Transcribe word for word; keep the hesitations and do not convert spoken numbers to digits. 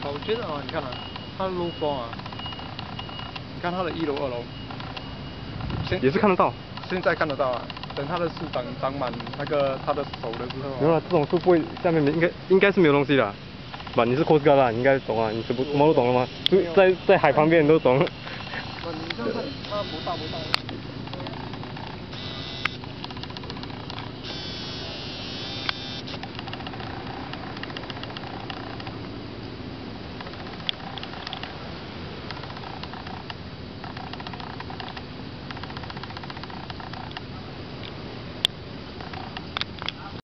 我觉得啊，你看啊，它的 low floor 啊，你看它的一楼、二楼，现也是看得到。 现在看得到啊。等它的树长长满那个它的手的时候、啊。 没有啊，这种树不会下面没应该应该是没有东西的。吧，你是 Coast Guard 啦，你应该懂啊，你什么什么都懂了吗？在在海旁边你都懂。 你这样看，它不大不大。